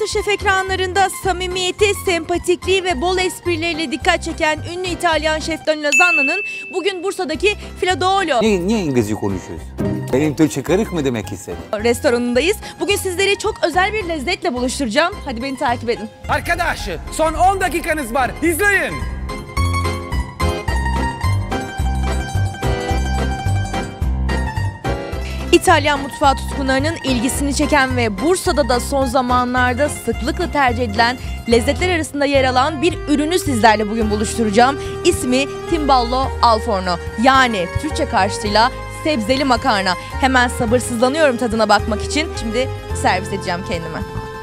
MasterChef ekranlarında samimiyeti, sempatikliği ve bol esprileriyle dikkat çeken ünlü İtalyan şef Danilo Zanna'nın bugün Bursa'daki Filadoro Niye İngilizce konuşuyorsun? Benim Türkçe karık mı demek istedin? restoranındayız. Bugün sizleri çok özel bir lezzetle buluşturacağım. Hadi beni takip edin. Arkadaşlar, son 10 dakikanız var. İzleyin. İtalyan mutfağı tutkunlarının ilgisini çeken ve Bursa'da da son zamanlarda sıklıkla tercih edilen lezzetler arasında yer alan bir ürünü sizlerle bugün buluşturacağım. İsmi Timballo al forno, yani Türkçe karşılığıyla sebzeli makarna. Hemen sabırsızlanıyorum tadına bakmak için. Şimdi servis edeceğim kendime.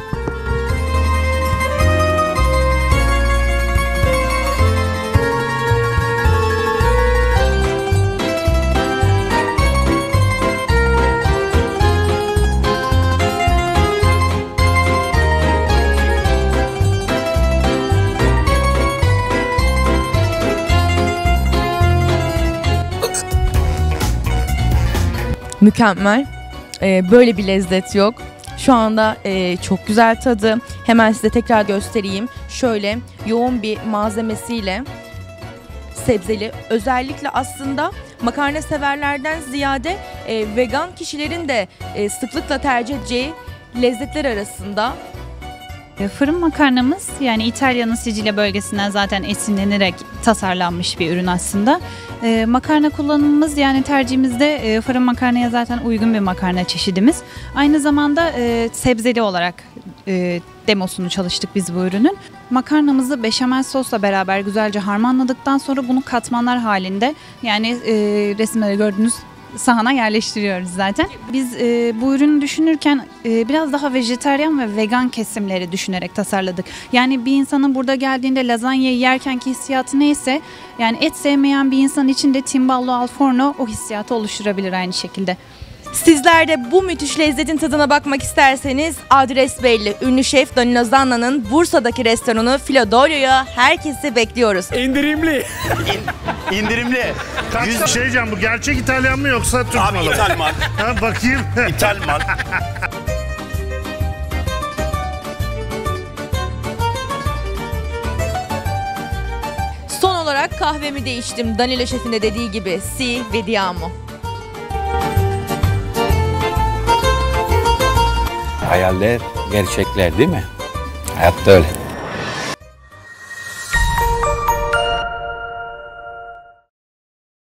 Mükemmel. Böyle bir lezzet yok. Şu anda çok güzel tadı. Hemen size tekrar göstereyim. Şöyle yoğun bir malzemesiyle sebzeli. Özellikle aslında makarna severlerden ziyade vegan kişilerin de sıklıkla tercih edeceği lezzetler arasında. Fırın makarnamız, yani İtalya'nın Sicilya bölgesinden zaten esinlenerek tasarlanmış bir ürün aslında. Makarna kullanımımız, yani tercihimizde fırın makarnaya zaten uygun bir makarna çeşidimiz. Aynı zamanda sebzeli olarak demosunu çalıştık biz bu ürünün. Makarnamızı beşamel sosla beraber güzelce harmanladıktan sonra bunu katmanlar halinde, yani resimlerde gördüğünüz sahana yerleştiriyoruz zaten. Biz bu ürünü düşünürken biraz daha vejetaryen ve vegan kesimleri düşünerek tasarladık. Yani bir insanın burada geldiğinde lazanyayı yerkenki hissiyatı neyse, yani et sevmeyen bir insan için de Timballo al forno o hissiyatı oluşturabilir aynı şekilde. Sizler de bu müthiş lezzetin tadına bakmak isterseniz adres belli. Ünlü şef Danilo Zanna'nın Bursa'daki restoranı Filadoro'ya herkesi bekliyoruz. İndirimli. İndirimli. Kaç şey diyeceğim, bu gerçek İtalyan mı yoksa Türk Abi malı? ithal mal. Ha, bakayım. İthal mal. Son olarak kahvemi de içtim. Danilo şefin de dediği gibi si vediamo. Hayaller gerçekler değil mi? Hayatta öyle.